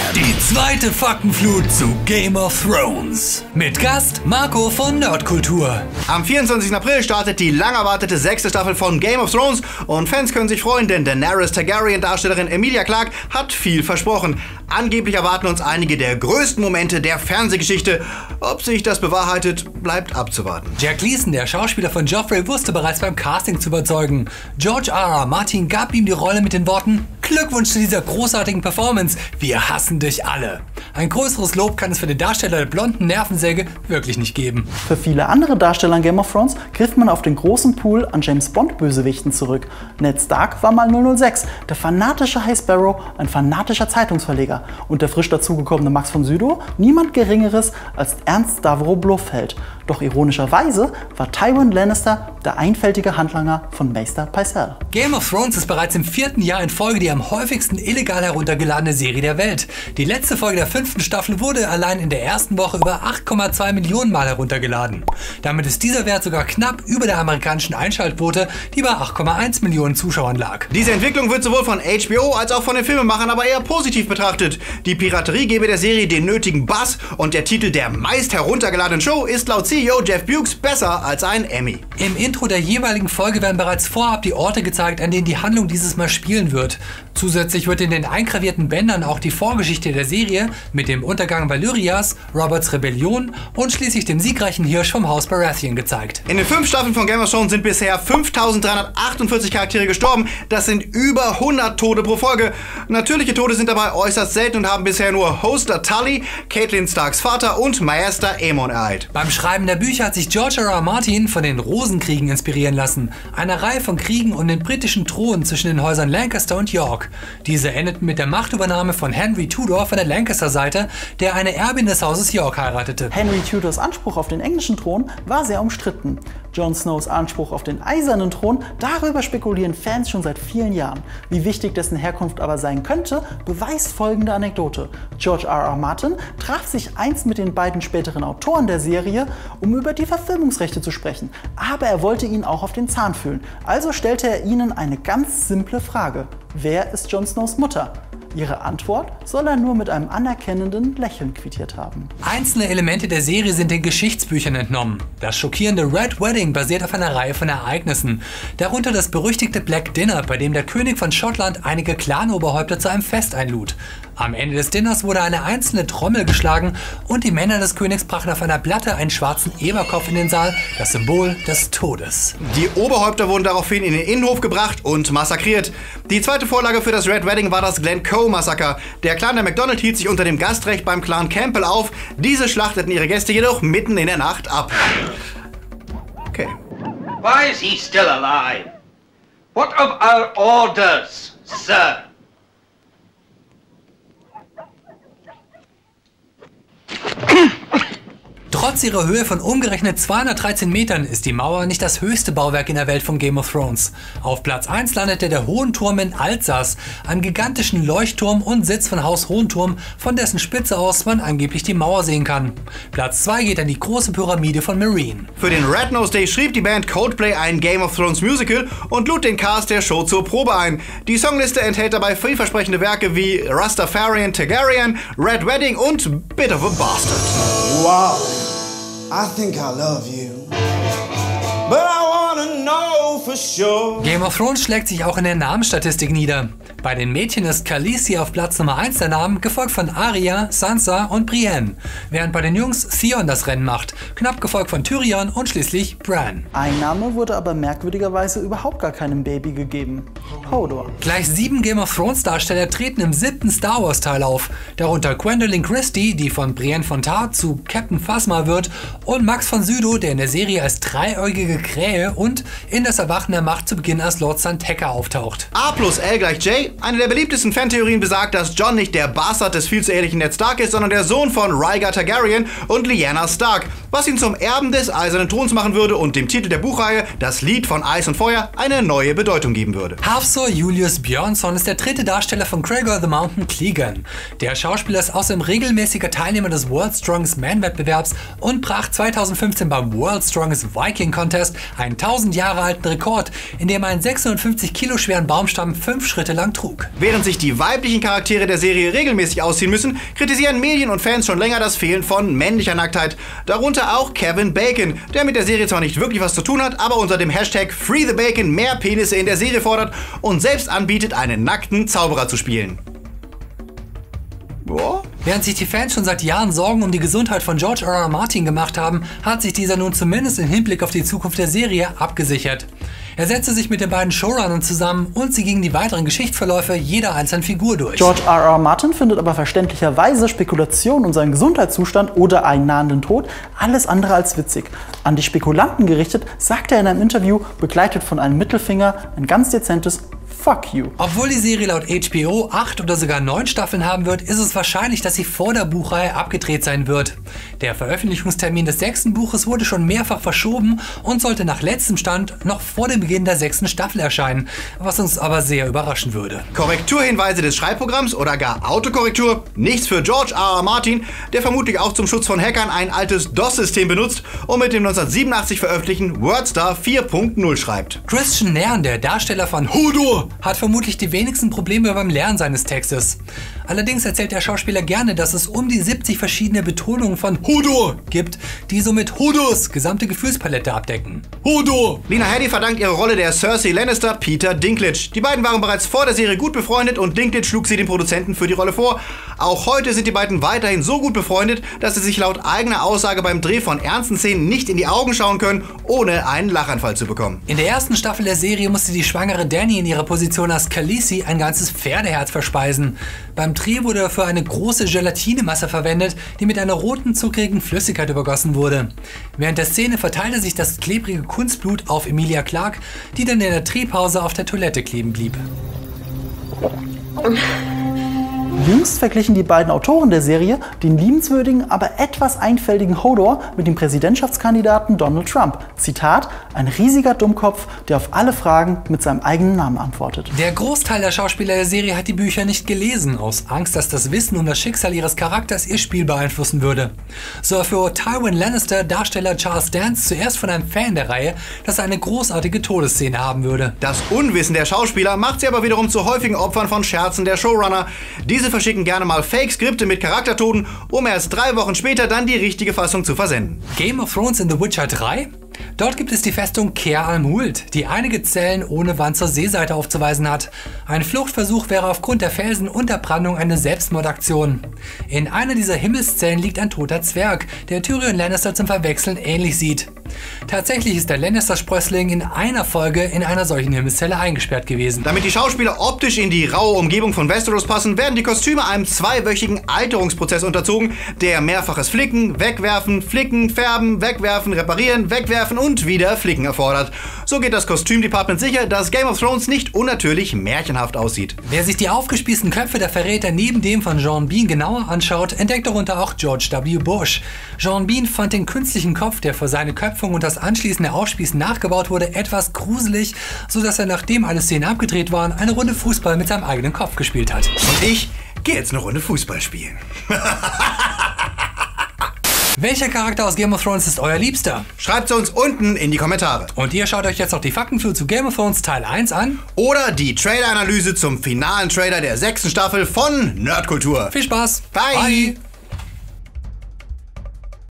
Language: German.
Die zweite Faktenflut zu Game of Thrones. Mit Gast Marco von Nerdkultur. Am 24. April startet die lang erwartete 6. Staffel von Game of Thrones und Fans können sich freuen, denn Daenerys Targaryen-Darstellerin Emilia Clarke hat viel versprochen. Angeblich erwarten uns einige der größten Momente der Fernsehgeschichte. Ob sich das bewahrheitet, bleibt abzuwarten. Jack Gleason, der Schauspieler von Joffrey, wusste bereits beim Casting zu überzeugen. George R.R. Martin gab ihm die Rolle mit den Worten: Glückwunsch zu dieser großartigen Performance, wir hassen dich alle. Ein größeres Lob kann es für den Darsteller der blonden Nervensäge wirklich nicht geben. Für viele andere Darsteller in Game of Thrones griff man auf den großen Pool an James-Bond-Bösewichten zurück. Ned Stark war mal 006, der fanatische High Sparrow, ein fanatischer Zeitungsverleger. Und der frisch dazugekommene Max von Sydow niemand Geringeres als Ernst Stavro Blofeld. Doch ironischerweise war Tywin Lannister der einfältige Handlanger von Maester Pycelle. Game of Thrones ist bereits im 4. Jahr in Folge die am häufigsten illegal heruntergeladene Serie der Welt. Die letzte Folge der 5. Staffel wurde allein in der ersten Woche über 8,2 Millionen Mal heruntergeladen. Damit ist dieser Wert sogar knapp über der amerikanischen Einschaltquote, die bei 8,1 Millionen Zuschauern lag. Diese Entwicklung wird sowohl von HBO als auch von den Filmemachern aber eher positiv betrachtet. Die Piraterie gebe der Serie den nötigen Buzz und der Titel der meist heruntergeladenen Show ist laut CEO Jeff Bewkes besser als ein Emmy. Im Intro der jeweiligen Folge werden bereits vorab die Orte gezeigt, an denen die Handlung dieses Mal spielen wird. Zusätzlich wird in den eingravierten Bändern auch die Vorgeschichte der Serie mit dem Untergang Valyrias, Roberts Rebellion und schließlich dem siegreichen Hirsch vom Haus Baratheon gezeigt. In den 5 Staffeln von Game of Thrones sind bisher 5348 Charaktere gestorben. Das sind über 100 Tode pro Folge. Natürliche Tode sind dabei äußerst selten und haben bisher nur Hoster Tully, Catelyn Starks Vater und Maester Aemon ereilt. Beim Schreiben der Bücher hat sich George R.R. Martin von den Rosenkriegen inspirieren lassen, einer Reihe von Kriegen um den britischen Thron zwischen den Häusern Lancaster und York. Diese endeten mit der Machtübernahme von Henry Tudor von der Lancaster-Seite, der eine Erbin des Hauses York heiratete. Henry Tudors Anspruch auf den englischen Thron war sehr umstritten. Jon Snows Anspruch auf den eisernen Thron, darüber spekulieren Fans schon seit vielen Jahren. Wie wichtig dessen Herkunft aber sein könnte, beweist folgende Anekdote. George R.R. Martin traf sich einst mit den beiden späteren Autoren der Serie, um über die Verfilmungsrechte zu sprechen. Aber er wollte ihnen auch auf den Zahn fühlen. Also stellte er ihnen eine ganz simple Frage. Wer ist Jon Snows Mutter? Ihre Antwort soll er nur mit einem anerkennenden Lächeln quittiert haben. Einzelne Elemente der Serie sind den Geschichtsbüchern entnommen. Das schockierende Red Wedding basiert auf einer Reihe von Ereignissen. Darunter das berüchtigte Black Dinner, bei dem der König von Schottland einige Clanoberhäupter zu einem Fest einlud. Am Ende des Dinners wurde eine einzelne Trommel geschlagen und die Männer des Königs brachten auf einer Platte einen schwarzen Eberkopf in den Saal, das Symbol des Todes. Die Oberhäupter wurden daraufhin in den Innenhof gebracht und massakriert. Die zweite Vorlage für das Red Wedding war das Glencoe-Massaker. Der Clan der MacDonald hielt sich unter dem Gastrecht beim Clan Campbell auf. Diese schlachteten ihre Gäste jedoch mitten in der Nacht ab. Okay. Why is he still alive? What of our orders, sir? Trotz ihrer Höhe von umgerechnet 213 Metern ist die Mauer nicht das höchste Bauwerk in der Welt von Game of Thrones. Auf Platz 1 landete der Hohenturm in Alsace, einem gigantischen Leuchtturm und Sitz von Haus Hohenturm, von dessen Spitze aus man angeblich die Mauer sehen kann. Platz 2 geht an die große Pyramide von Meereen. Für den Red Nose Day schrieb die Band Coldplay ein Game of Thrones Musical und lud den Cast der Show zur Probe ein. Die Songliste enthält dabei vielversprechende Werke wie Rastafarian Targaryen, Red Wedding und Bit of a Bastard. Wow, I think I love you, but I wanna know for sure. Game of Thrones schlägt sich auch in der Namensstatistik nieder. Bei den Mädchen ist Khaleesi auf Platz Nummer 1 der Namen, gefolgt von Arya, Sansa und Brienne, während bei den Jungs Theon das Rennen macht, knapp gefolgt von Tyrion und schließlich Bran. Ein Name wurde aber merkwürdigerweise überhaupt gar keinem Baby gegeben. Hodor. Gleich 7 Game of Thrones Darsteller treten im 7. Star Wars Teil auf, darunter Gwendolyn Christie, die von Brienne von Tarth zu Captain Phasma wird, und Max von Sydow, der in der Serie als dreieugige Krähe und in das Erwachen der Macht zu Beginn als Lord Santekka auftaucht. A plus L gleich J. Eine der beliebtesten Fantheorien besagt, dass Jon nicht der Bastard des viel zu ehrlichen Ned Stark ist, sondern der Sohn von Rhaegar Targaryen und Lyanna Stark, was ihn zum Erben des Eisernen Throns machen würde und dem Titel der Buchreihe Das Lied von Eis und Feuer eine neue Bedeutung geben würde. Hafthor Julius Björnsson ist der dritte Darsteller von Gregor the Mountain Clegane. Der Schauspieler ist außerdem regelmäßiger Teilnehmer des World's Strongest Man Wettbewerbs und brach 2015 beim World's Strongest Viking Contest einen 1000 Jahre alten Rekord Sport, in dem er einen 650 Kilo schweren Baumstamm 5 Schritte lang trug. Während sich die weiblichen Charaktere der Serie regelmäßig ausziehen müssen, kritisieren Medien und Fans schon länger das Fehlen von männlicher Nacktheit. Darunter auch Kevin Bacon, der mit der Serie zwar nicht wirklich was zu tun hat, aber unter dem Hashtag #FreeTheBacon mehr Penisse in der Serie fordert und selbst anbietet, einen nackten Zauberer zu spielen. Boah. Während sich die Fans schon seit Jahren Sorgen um die Gesundheit von George R.R. Martin gemacht haben, hat sich dieser nun zumindest im Hinblick auf die Zukunft der Serie abgesichert. Er setzte sich mit den beiden Showrunnern zusammen und sie gingen die weiteren Geschichtsverläufe jeder einzelnen Figur durch. George R.R. Martin findet aber verständlicherweise Spekulationen um seinen Gesundheitszustand oder einen nahenden Tod alles andere als witzig. An die Spekulanten gerichtet, sagt er in einem Interview, begleitet von einem Mittelfinger, ein ganz dezentes Fuck you. Obwohl die Serie laut HBO 8 oder sogar 9 Staffeln haben wird, ist es wahrscheinlich, dass sie vor der Buchreihe abgedreht sein wird. Der Veröffentlichungstermin des 6. Buches wurde schon mehrfach verschoben und sollte nach letztem Stand noch vor dem Beginn der 6. Staffel erscheinen, was uns aber sehr überraschen würde. Korrekturhinweise des Schreibprogramms oder gar Autokorrektur? Nichts für George R.R. Martin, der vermutlich auch zum Schutz von Hackern ein altes DOS-System benutzt und mit dem 1987 veröffentlichten WordStar 4.0 schreibt. Christian Nairn, der Darsteller von Hodor, hat vermutlich die wenigsten Probleme beim Lernen seines Textes. Allerdings erzählt der Schauspieler gerne, dass es um die 70 verschiedene Betonungen von Hodor gibt, die somit Hodors gesamte Gefühlspalette abdecken. Hodor! Lena Headey verdankt ihre Rolle der Cersei Lannister Peter Dinklage. Die beiden waren bereits vor der Serie gut befreundet und Dinklage schlug sie den Produzenten für die Rolle vor. Auch heute sind die beiden weiterhin so gut befreundet, dass sie sich laut eigener Aussage beim Dreh von ernsten Szenen nicht in die Augen schauen können, ohne einen Lachanfall zu bekommen. In der ersten Staffel der Serie musste die schwangere Dany in ihrer Position als Khaleesi ein ganzes Pferdeherz verspeisen. Beim Dreh wurde dafür eine große Gelatinemasse verwendet, die mit einer roten, zuckrigen Flüssigkeit übergossen wurde. Während der Szene verteilte sich das klebrige Kunstblut auf Emilia Clarke, die dann in der Drehpause auf der Toilette kleben blieb. Jüngst verglichen die beiden Autoren der Serie den liebenswürdigen, aber etwas einfältigen Hodor mit dem Präsidentschaftskandidaten Donald Trump. Zitat: ein riesiger Dummkopf, der auf alle Fragen mit seinem eigenen Namen antwortet. Der Großteil der Schauspieler der Serie hat die Bücher nicht gelesen, aus Angst, dass das Wissen um das Schicksal ihres Charakters ihr Spiel beeinflussen würde. So erfuhr Tywin Lannister Darsteller Charles Dance zuerst von einem Fan der Reihe, dass er eine großartige Todesszene haben würde. Das Unwissen der Schauspieler macht sie aber wiederum zu häufigen Opfern von Scherzen der Showrunner. Diese verschicken gerne mal Fake-Skripte mit Charaktertoten, um erst 3 Wochen später dann die richtige Fassung zu versenden. Game of Thrones in The Witcher 3? Dort gibt es die Festung Caer Almhult, die einige Zellen ohne Wand zur Seeseite aufzuweisen hat. Ein Fluchtversuch wäre aufgrund der Felsenunterbrandung eine Selbstmordaktion. In einer dieser Himmelszellen liegt ein toter Zwerg, der Tyrion Lannister zum Verwechseln ähnlich sieht. Tatsächlich ist der Lannister-Sprössling in einer Folge in einer solchen Himmelszelle eingesperrt gewesen. Damit die Schauspieler optisch in die raue Umgebung von Westeros passen, werden die Kostüme einem 2-wöchigen Alterungsprozess unterzogen, der mehrfaches Flicken, Wegwerfen, Flicken, Färben, Wegwerfen, Reparieren, Wegwerfen und wieder Flicken erfordert. So geht das Kostümdepartment sicher, dass Game of Thrones nicht unnatürlich märchenhaft aussieht. Wer sich die aufgespießten Köpfe der Verräter neben dem von Sean Bean genauer anschaut, entdeckt darunter auch George W. Bush. Sean Bean fand den künstlichen Kopf, der für seine Köpfung und das anschließende Aufspießen nachgebaut wurde, etwas gruselig, sodass er, nachdem alle Szenen abgedreht waren, eine Runde Fußball mit seinem eigenen Kopf gespielt hat. Und ich gehe jetzt eine Runde Fußball spielen. Welcher Charakter aus Game of Thrones ist euer Liebster? Schreibt es uns unten in die Kommentare. Und ihr schaut euch jetzt noch die Faktenflut zu Game of Thrones Teil 1 an? Oder die Trailer-Analyse zum finalen Trailer der 6. Staffel von Nerdkultur. Viel Spaß! Bye.